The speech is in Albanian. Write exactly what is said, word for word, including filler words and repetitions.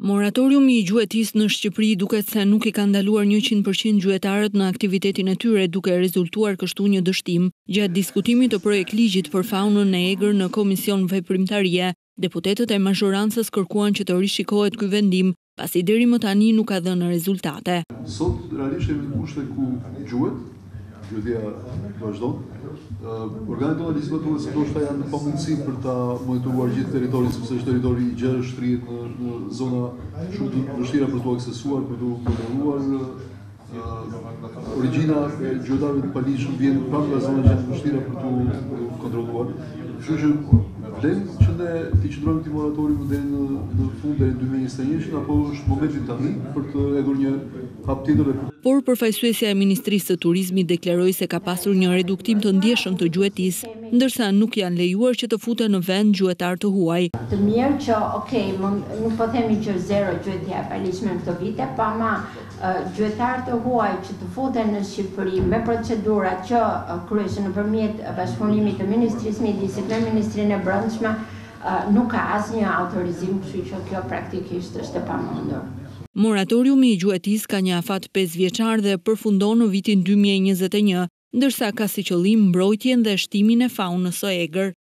Moratoriumi i gjuetisë në Shqipëri duket se nuk i ka ndaluar njëqind përqind gjuetarët në aktivitetin e tyre, duke rezultuar kështu një dështim. Gjatë diskutimit të projekt ligjit për faunën e egër në Komision Veprimtarie, deputetët e mazhorancës kërkuan që të rishikohet ky vendim, pasi deri më tani nuk ka dhënë rezultate. Sot realisht jemi në kushte ku gjuhet, gjuetja vazhdon. Organet tona legislative ndoshta janë në pamundësi për ta monitoruar gjithë territorin, sepse është territori i gjerë, shtrihet në, në zona shumë të vështira për të aksesuar, për të kontrolluar. Uh, Origjina e gjuetarëve të paligjshëm vjen pranë nga zona që janë të vështira për të kontrolluar. Kështu që vlen që ne të qëndrojmë këtij moratoriumi deri në, në fund deri në dy mijë e njëzet e një, apo është momenti tani për të hedhur një hap tjetër. Por përfaqësuesja e Ministrisë së Turizmit deklaroi se ka pasur një reduktim të ndjeshëm të gjuetisë, ndërsa nuk janë lejuar që të futen në vend gjuetar të huaj. Të mirë që, okay, nuk po themi që zero gjuetja e paligjshme këto vite, pa ma gjuetar të huaj që të futen në Shqipëri me procedura që kryesen nëpërmjet bashkëpunimit të Ministrisë Mjedisit me Ministrinë e Brendshme, nuk ka asnjë autorizim, kështu që kjo praktikisht është e pamundur. Moratoriumi i gjuetisë ka një afat pesë vjeçar dhe përfundon në vitin dy mijë e njëzet e një, ndërsa ka si qëllim mbrojtjen dhe shtimin e faunës së egër.